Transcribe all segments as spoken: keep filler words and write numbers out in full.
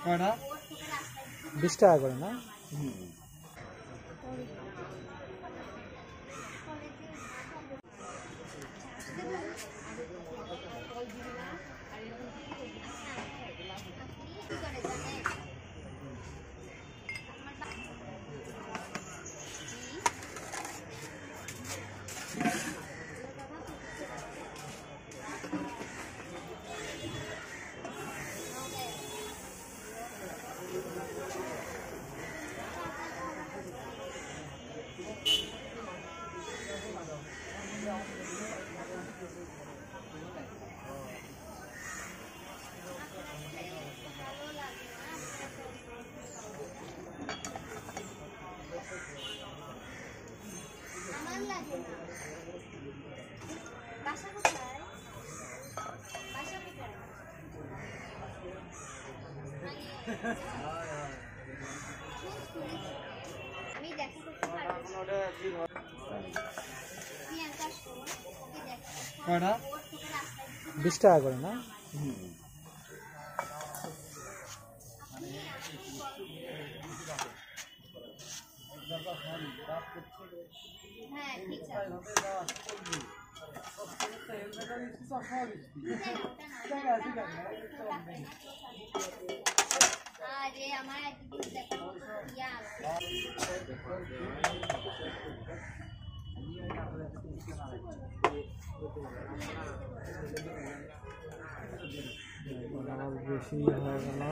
কয়টা? বিশ টাকা করে না? বাসা কোথায়? বাসা কোথায়? আমি দেখা করতে পারবো। কয়টা? বিশ টাকা করে না? হ্যাঁ ঠিক আছে। আরে আমার একদিন দেখাবো ইয়া বেশি হয়ে গেল।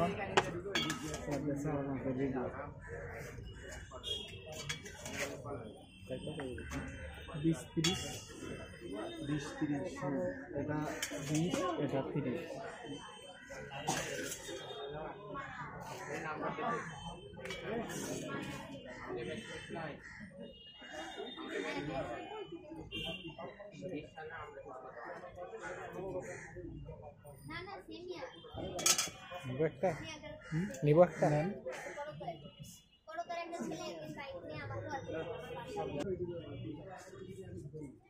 বিশ তিরিশ বিশ তিরিশ এটা বিশ এটা তিরিশ। না না সেমিয়া নিব একটা নিব একটা নেন। বড় করে একটা ছেলে একটা সাইড নিয়ে আমাকে